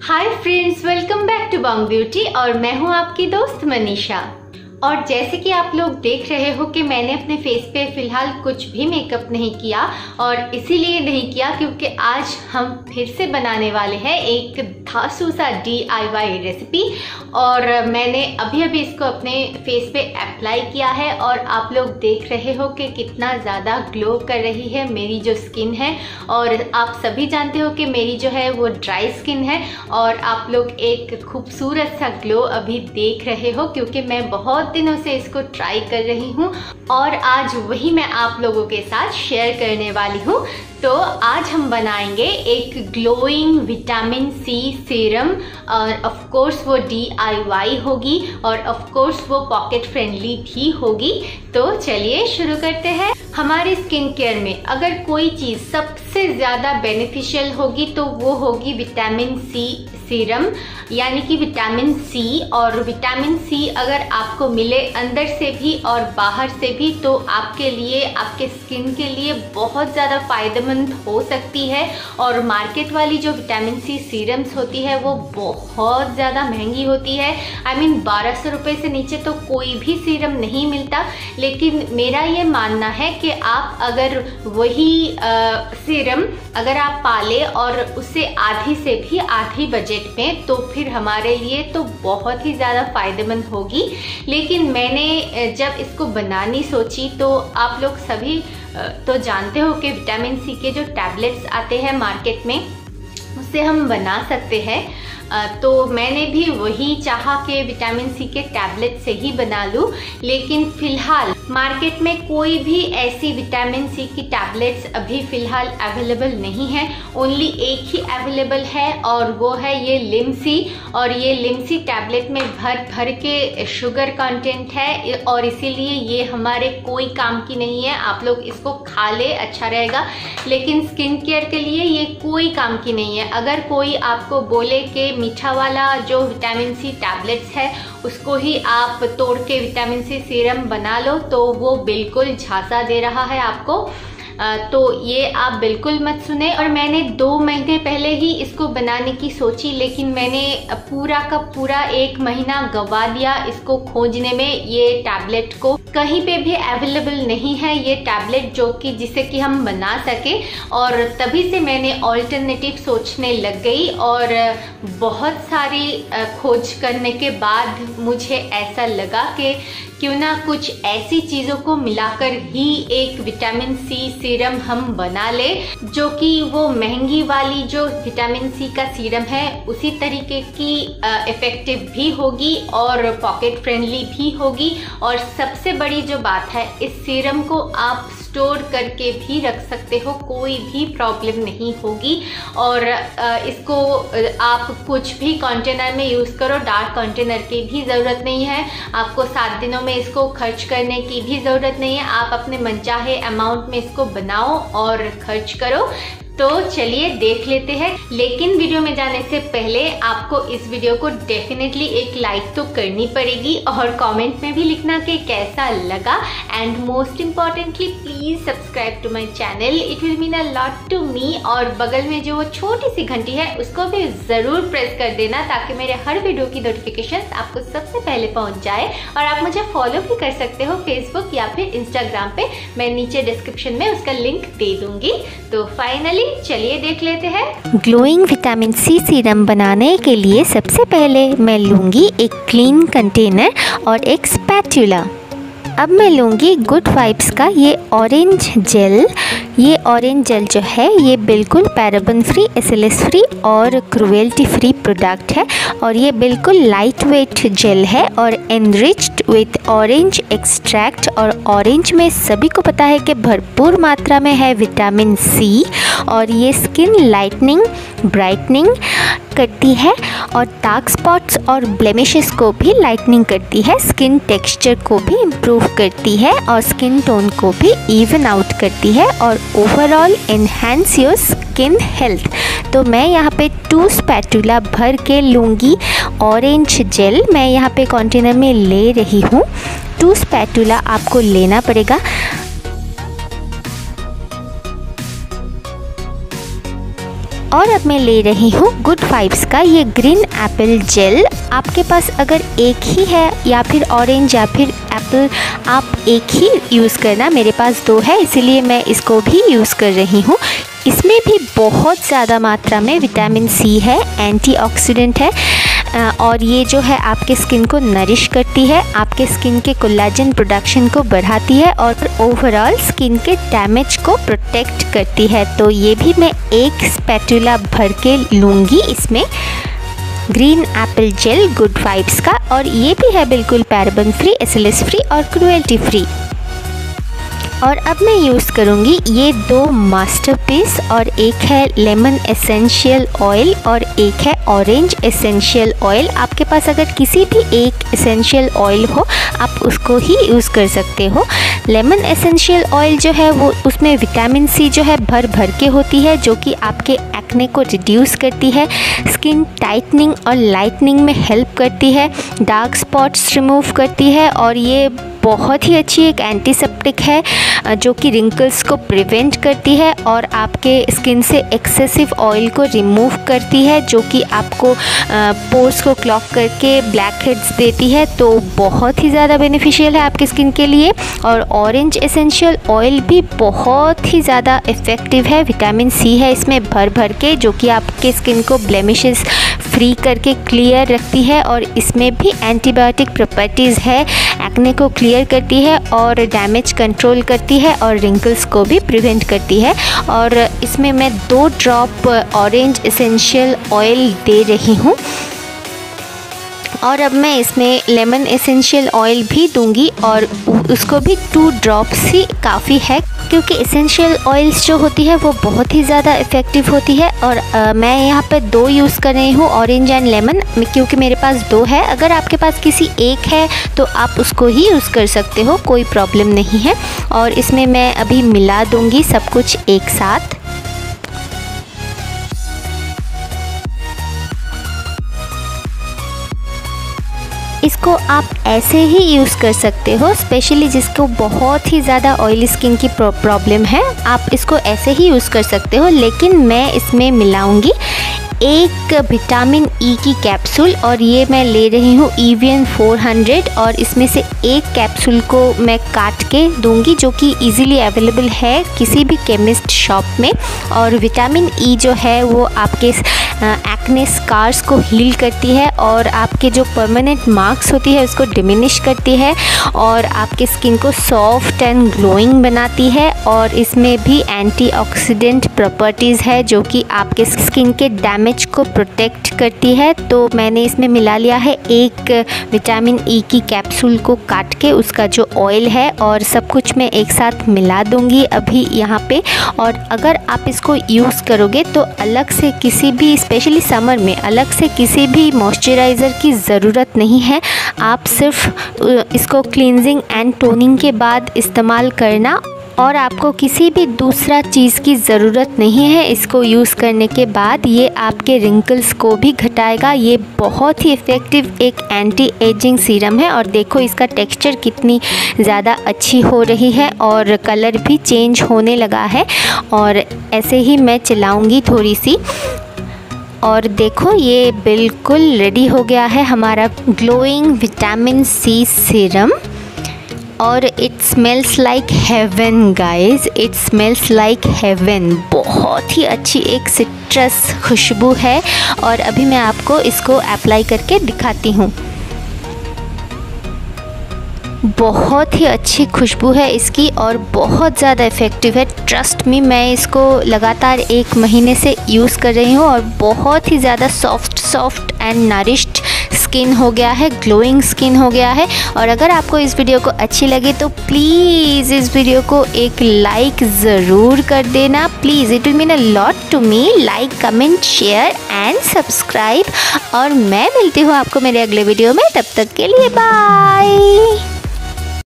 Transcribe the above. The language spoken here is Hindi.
Hi friends, welcome back to Bong beauty और मैं हूं आपकी दोस्त मनीषा। और जैसे कि आप लोग देख रहे हो कि मैंने अपने फेस पे फिलहाल कुछ भी मेकअप नहीं किया, और इसीलिए नहीं किया क्योंकि आज हम फिर से बनाने वाले हैं एक धांसू सा DIY रेसिपी। और मैंने अभी अभी इसको अपने फेस पे अप्लाई किया है और आप लोग देख रहे हो कि कितना ज़्यादा ग्लो कर रही है मेरी जो स्किन है। और आप सभी जानते हो कि मेरी जो है वो ड्राई स्किन है, और आप लोग एक खूबसूरत सा ग्लो अभी देख रहे हो क्योंकि मैं बहुत दिनों से इसको ट्राई कर रही हूँ और आज वही मैं आप लोगों के साथ शेयर करने वाली हूँ। तो आज हम बनाएंगे एक ग्लोइंग विटामिन सी सीरम, और ऑफ कोर्स वो DIY होगी और ऑफ कोर्स वो पॉकेट फ्रेंडली भी होगी। तो चलिए शुरू करते हैं। हमारे स्किन केयर में अगर कोई चीज़ सबसे ज़्यादा बेनिफिशियल होगी तो वो होगी विटामिन सी सीरम, यानी कि विटामिन सी। और विटामिन सी अगर आपको मिले अंदर से भी और बाहर से भी तो आपके लिए, आपके स्किन के लिए बहुत ज़्यादा फायदेमंद हो सकती है। और मार्केट वाली जो विटामिन सी सीरम्स होती है वो बहुत ज़्यादा महंगी होती है। I mean 1200 रुपये से नीचे तो कोई भी सीरम नहीं मिलता। लेकिन मेरा ये मानना है कि आप अगर वही सीरम अगर आप पाले और उससे आधी से भी आधी बजट में, तो फिर हमारे लिए तो बहुत ही ज़्यादा फायदेमंद होगी। लेकिन मैंने जब इसको बनानी सोची तो आप लोग सभी तो जानते हो कि विटामिन सी के जो टैबलेट्स आते हैं मार्केट में उससे हम बना सकते हैं। तो मैंने भी वही चाहा कि विटामिन सी के टैबलेट से ही बना लूँ। लेकिन फ़िलहाल मार्केट में कोई भी ऐसी विटामिन सी की टैबलेट्स अभी फ़िलहाल अवेलेबल नहीं है। ओनली एक ही अवेलेबल है और वो है ये लिमसी। और ये लिमसी टैबलेट में भर भर के शुगर कंटेंट है और इसीलिए ये हमारे कोई काम की नहीं है। आप लोग इसको खा ले, अच्छा रहेगा, लेकिन स्किन केयर के लिए ये कोई काम की नहीं है। अगर कोई आपको बोले कि मीठा वाला जो विटामिन सी टैबलेट्स है उसको ही आप तोड़ के विटामिन सी सीरम बना लो, तो वो बिल्कुल झांसा दे रहा है आपको। तो ये आप बिल्कुल मत सुने। और मैंने 2 महीने पहले ही इसको बनाने की सोची, लेकिन मैंने पूरा का पूरा 1 महीना गवा दिया इसको खोजने में। ये टैबलेट को कहीं पे भी अवेलेबल नहीं है ये टैबलेट जो कि जिसे कि हम बना सके। और तभी से मैंने ऑल्टरनेटिव सोचने लग गई और बहुत सारी खोज करने के बाद मुझे ऐसा लगा कि क्यों ना कुछ ऐसी चीज़ों को मिलाकर ही एक विटामिन सी सीरम हम बना ले, जो कि वो महंगी वाली जो विटामिन सी का सीरम है उसी तरीके की इफ़ेक्टिव भी होगी और पॉकेट फ्रेंडली भी होगी। और सबसे बड़ी जो बात है, इस सीरम को आप स्टोर करके भी रख सकते हो, कोई भी प्रॉब्लम नहीं होगी। और इसको आप कुछ भी कंटेनर में यूज़ करो, डार्क कंटेनर की भी ज़रूरत नहीं है। आपको 7 दिनों में इसको खर्च करने की भी ज़रूरत नहीं है। आप अपने मनचाहे अमाउंट में इसको बनाओ और खर्च करो। तो चलिए देख लेते हैं। लेकिन वीडियो में जाने से पहले आपको इस वीडियो को डेफिनेटली एक लाइक तो करनी पड़ेगी और कमेंट में भी लिखना कि कैसा लगा। And most importantly please subscribe to my channel, it will mean a lot to me. और बगल में जो छोटी सी घंटी है उसको भी ज़रूर प्रेस कर देना ताकि मेरे हर वीडियो की नोटिफिकेशन आपको सबसे पहले पहुँच जाए। और आप मुझे फॉलो भी कर सकते हो फेसबुक या फिर इंस्टाग्राम पे, मैं नीचे डिस्क्रिप्शन में उसका लिंक दे दूँगी। तो फाइनली चलिए देख लेते हैं। ग्लोइंग विटामिन सी सीरम बनाने के लिए सबसे पहले मैं लूँगी एक क्लीन कंटेनर और एक स्पैटुला। अब मैं लूँगी गुड वाइब्स का ये ऑरेंज जेल। ये ऑरेंज जेल जो है ये बिल्कुल पैराबन फ्री, SLS फ्री और क्रुएल्टी फ्री प्रोडक्ट है। और ये बिल्कुल लाइट वेट जेल है और एनरिच्ड विथ ऑरेंज एक्सट्रैक्ट। और ऑरेंज में सभी को पता है कि भरपूर मात्रा में है विटामिन सी, और ये स्किन लाइटनिंग, ब्राइटनिंग करती है और डार्क स्पॉट्स और ब्लेमिशेस को भी लाइटनिंग करती है, स्किन टेक्सचर को भी इम्प्रूव करती है और स्किन टोन को भी इवन आउट करती है और overall enhance your skin health. तो मैं यहाँ पे 2 स्पैटुला भर के लूँगी ऑरेंज जेल। मैं यहाँ पे कंटेनर में ले रही हूँ। 2 स्पैटुला आपको लेना पड़ेगा। और अब मैं ले रही हूँ गुड वाइब्स का ये ग्रीन एप्पल जेल। आपके पास अगर एक ही है या फिर ऑरेंज या फिर एप्पल, आप एक ही यूज़ करना। मेरे पास 2 है इसीलिए मैं इसको भी यूज़ कर रही हूँ। इसमें भी बहुत ज़्यादा मात्रा में विटामिन सी है, एंटीऑक्सीडेंट है और ये जो है आपके स्किन को नरिश करती है, आपके स्किन के कोलाजन प्रोडक्शन को बढ़ाती है और ओवरऑल स्किन के डैमेज को प्रोटेक्ट करती है। तो ये भी मैं एक स्पैटुला भर के लूँगी इसमें, green apple gel good vibes का। और ये भी है बिल्कुल पैराबन फ्री, एसएलएस फ्री और क्रुएल्टी फ्री। और अब मैं यूज़ करूँगी ये 2 मास्टरपीस, और एक है लेमन एसेंशियल ऑयल और एक है ऑरेंज एसेंशियल ऑयल। आपके पास अगर किसी भी एक एसेंशियल ऑयल हो आप उसको ही यूज़ कर सकते हो। लेमन एसेंशियल ऑयल जो है वो उसमें विटामिन सी जो है भर भर के होती है, जो कि आपके एक्ने को रिड्यूस करती है, स्किन टाइटनिंग और लाइटनिंग में हेल्प करती है, डार्क स्पॉट्स रिमूव करती है और ये बहुत ही अच्छी एक एंटीसेप्टिक है जो कि रिंकल्स को प्रिवेंट करती है और आपके स्किन से एक्सेसिव ऑयल को रिमूव करती है, जो कि आपको पोर्स को क्लॉग करके ब्लैक हेड्स देती है। तो बहुत ही ज़्यादा बेनिफिशियल है आपकी स्किन के लिए। और ऑरेंज एसेंशियल ऑयल भी बहुत ही ज़्यादा इफ़ेक्टिव है, विटामिन सी है इसमें भर भर के, जो कि आपके स्किन को ब्लेमिशेस फ्री करके क्लियर रखती है और इसमें भी एंटीबायोटिक प्रॉपर्टीज़ है, एक्ने को क्लियर करती है और डैमेज कंट्रोल करती है और रिंकल्स को भी प्रिवेंट करती है। और इसमें मैं 2 ड्रॉप ऑरेंज एसेंशियल ऑयल दे रही हूँ और अब मैं इसमें लेमन एसेंशियल ऑयल भी दूंगी और उसको भी 2 ड्रॉप्स ही काफ़ी है, क्योंकि एसेंशियल ऑयल्स जो होती है वो बहुत ही ज़्यादा इफ़ेक्टिव होती है। और मैं यहाँ पे 2 यूज़ कर रही हूँ, ऑरेंज एंड लेमन, क्योंकि मेरे पास 2 है। अगर आपके पास किसी एक है तो आप उसको ही यूज़ कर सकते हो, कोई प्रॉब्लम नहीं है। और इसमें मैं अभी मिला दूँगी सब कुछ एक साथ। इसको आप ऐसे ही यूज़ कर सकते हो, स्पेशली जिसको बहुत ही ज़्यादा ऑयली स्किन की प्रॉब्लम है, आप इसको ऐसे ही यूज़ कर सकते हो। लेकिन मैं इसमें मिलाऊंगी एक विटामिन ई की कैप्सूल और ये मैं ले रही हूँ EVN 400 और इसमें से एक कैप्सूल को मैं काट के दूंगी, जो कि इजीली अवेलेबल है किसी भी केमिस्ट शॉप में। और विटामिन ई जो है वो आपके एक्ने स्कार्स को हील करती है और आपके जो परमानेंट मार्क्स होती है उसको डिमिनिश करती है और आपके स्किन को सॉफ्ट एंड ग्लोइंग बनाती है। और इसमें भी एंटीऑक्सीडेंट प्रॉपर्टीज़ है जो कि आपके स्किन के डैमेज को प्रोटेक्ट करती है। तो मैंने इसमें मिला लिया है एक विटामिन ई की कैप्सूल को काट के, उसका जो ऑयल है, और सब कुछ मैं एक साथ मिला दूंगी अभी यहाँ पे। और अगर आप इसको यूज़ करोगे तो अलग से किसी भी, स्पेशली समर में, अलग से किसी भी मॉइस्चराइज़र की ज़रूरत नहीं है। आप सिर्फ इसको क्लींजिंग एंड टोनिंग के बाद इस्तेमाल करना और आपको किसी भी दूसरा चीज़ की ज़रूरत नहीं है इसको यूज़ करने के बाद। ये आपके रिंकल्स को भी घटाएगा। ये बहुत ही इफ़ेक्टिव एक एंटी एजिंग सीरम है और देखो इसका टेक्सचर कितनी ज़्यादा अच्छी हो रही है और कलर भी चेंज होने लगा है। और ऐसे ही मैं चलाऊँगी थोड़ी सी और देखो ये बिल्कुल रेडी हो गया है हमारा ग्लोइंग विटामिन सी सीरम। और it smells like heaven guys, it smells like heaven. बहुत ही अच्छी एक सिट्रस खुशबू है और अभी मैं आपको इसको अप्लाई करके दिखाती हूँ। बहुत ही अच्छी खुशबू है इसकी और बहुत ज़्यादा इफ़ेक्टिव है। ट्रस्ट मी, मैं इसको लगातार 1 महीने से यूज़ कर रही हूँ और बहुत ही ज़्यादा सॉफ्ट एंड नरिश्ड स्किन हो गया है, ग्लोइंग स्किन हो गया है। और अगर आपको इस वीडियो को अच्छी लगे तो प्लीज़ इस वीडियो को एक लाइक ज़रूर कर देना please. It will mean a lot to me. Like, comment, share and subscribe. और मैं मिलती हूँ आपको मेरे अगले वीडियो में, तब तक के लिए बाय।